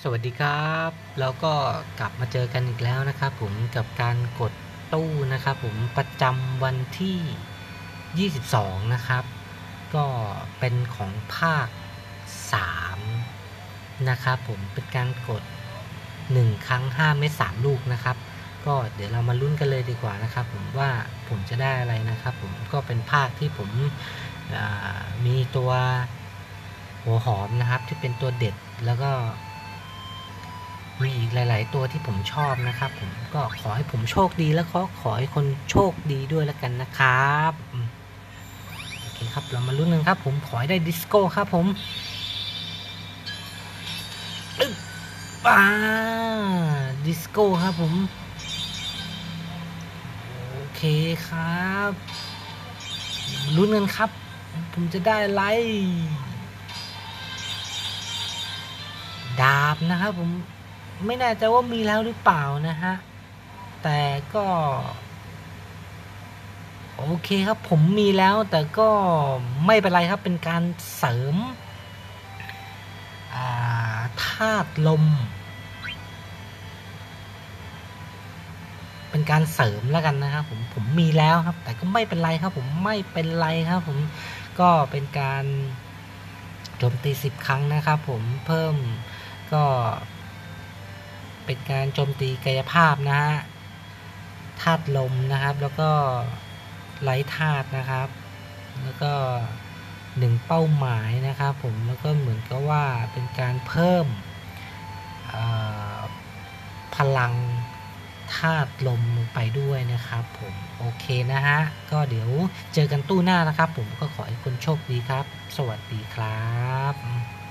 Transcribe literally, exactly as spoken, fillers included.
สวัสดีครับแล้วก็กลับมาเจอกันอีกแล้วนะครับผมกับการกดตู้นะครับผมประจำวันที่ยี่สิบสองนะครับก็เป็นของภาคสามนะครับผมเป็นการกดหนึ่งครั้งห้าเม็ดสามลูกนะครับก็เดี๋ยวเรามาลุ้นกันเลยดีกว่านะครับผมว่าผมจะได้อะไรนะครับผมก็เป็นภาคที่ผมมีตัวหัวหอมนะครับที่เป็นตัวเด็ดแล้วก็มีอีกหลายๆตัวที่ผมชอบนะครับผมก็ขอให้ผมโชคดีแล้วก็ขอให้คนโชคดีด้วยแล้วกันนะครับโอเคครับเรามาลุ้นกันครับผมขอให้ได้ดิสโก้ครับผมอึ๊บอ่าดิสโก้ครับผมโอเคครับลุ้นกันครับผมจะได้อะไรดาบนะครับผมไม่แน่ใจว่ามีแล้วหรือเปล่านะฮะแต่ก็โอเคครับผมมีแล้วแต่ก็ไม่เป็นไรครับเป็นการเสริมธาตุลมเป็นการเสริมแล้วกันนะครับผมผมมีแล้วครับแต่ก็ไม่เป็นไรครับผมไม่เป็นไรครับผมก็เป็นการโจมตีสิบครั้งนะครับผมเพิ่มก็เป็นการโจมตีกายภาพนะฮะธาตุลมนะครับแล้วก็ไร้ธาตุนะครับแล้วก็หนึ่งเป้าหมายนะครับผมแล้วก็เหมือนกับว่าเป็นการเพิ่มพลังธาตุลมลงไปด้วยนะครับผมโอเคนะฮะก็เดี๋ยวเจอกันตู้หน้านะครับผมก็ขอให้คุณโชคดีครับสวัสดีครับ